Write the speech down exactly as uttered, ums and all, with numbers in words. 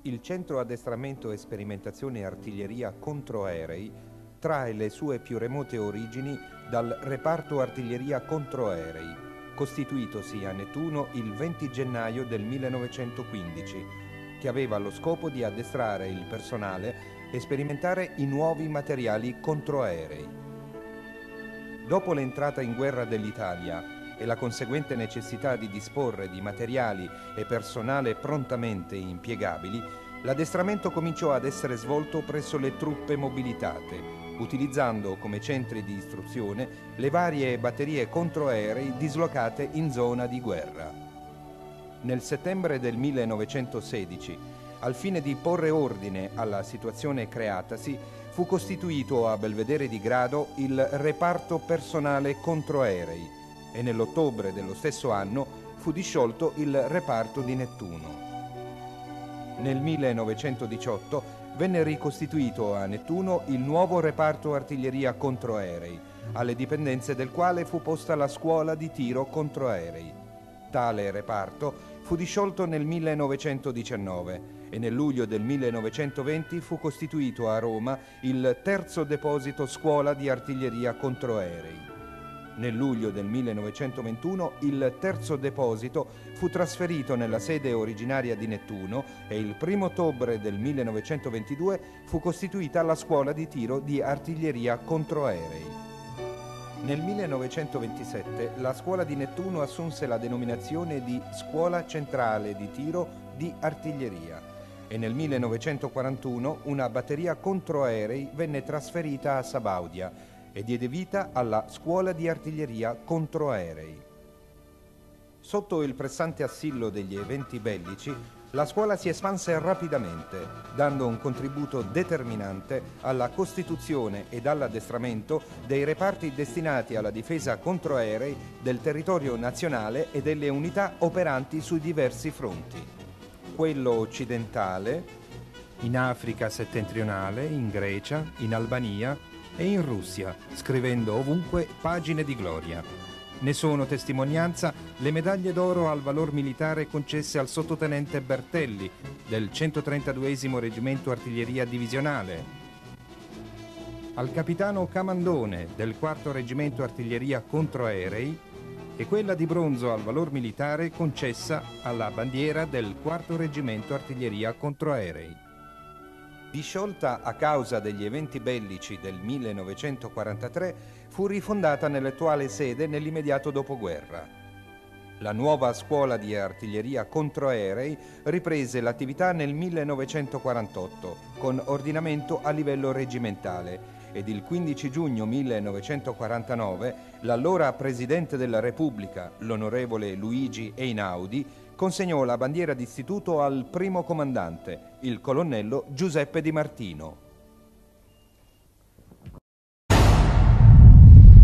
Il Centro Addestramento e Sperimentazione Artiglieria Controaerei trae le sue più remote origini dal Reparto Artiglieria Controaerei, costituitosi a Nettuno il venti gennaio del millenovecentoquindici, che aveva lo scopo di addestrare il personale e sperimentare i nuovi materiali controaerei. Dopo l'entrata in guerra dell'Italia e la conseguente necessità di disporre di materiali e personale prontamente impiegabili, l'addestramento cominciò ad essere svolto presso le truppe mobilitate, utilizzando come centri di istruzione le varie batterie controaerei dislocate in zona di guerra. Nel settembre del millenovecentosedici, al fine di porre ordine alla situazione creatasi, fu costituito a Belvedere di Grado il Reparto Personale Controaerei e nell'ottobre dello stesso anno fu disciolto il Reparto di Nettuno. Nel millenovecentodiciotto venne ricostituito a Nettuno il nuovo Reparto Artiglieria Controaerei, alle dipendenze del quale fu posta la Scuola di Tiro Controaerei. Tale reparto fu disciolto nel millenovecentodiciannove e nel luglio del millenovecentoventi fu costituito a Roma il terzo deposito Scuola di Artiglieria Controaerei. Nel luglio del millenovecentoventuno il terzo deposito fu trasferito nella sede originaria di Nettuno e il primo ottobre del millenovecentoventidue fu costituita la Scuola di Tiro di Artiglieria Controaerei. Nel millenovecentoventisette la Scuola di Nettuno assunse la denominazione di Scuola Centrale di Tiro di Artiglieria e nel millenovecentoquarantuno una batteria controaerei venne trasferita a Sabaudia e diede vita alla Scuola di Artiglieria Controaerei. Sotto il pressante assillo degli eventi bellici, la scuola si espanse rapidamente, dando un contributo determinante alla costituzione ed all'addestramento dei reparti destinati alla difesa controaerei del territorio nazionale e delle unità operanti sui diversi fronti. Quello occidentale, in Africa settentrionale, in Grecia, in Albania e in Russia, scrivendo ovunque pagine di gloria. Ne sono testimonianza le medaglie d'oro al valor militare concesse al sottotenente Bertelli del centotrentaduesimo Reggimento Artiglieria Divisionale, al capitano Camandone del quarto Reggimento Artiglieria Controaerei e quella di bronzo al valor militare concessa alla bandiera del quarto Reggimento Artiglieria Controaerei. Disciolta a causa degli eventi bellici del millenovecentoquarantatré, fu rifondata nell'attuale sede nell'immediato dopoguerra. La nuova scuola di artiglieria controaerei riprese l'attività nel millenovecentoquarantotto con ordinamento a livello reggimentale ed il quindici giugno millenovecentoquarantanove l'allora Presidente della Repubblica, l'onorevole Luigi Einaudi, consegnò la bandiera d'istituto al primo comandante, il colonnello Giuseppe Di Martino.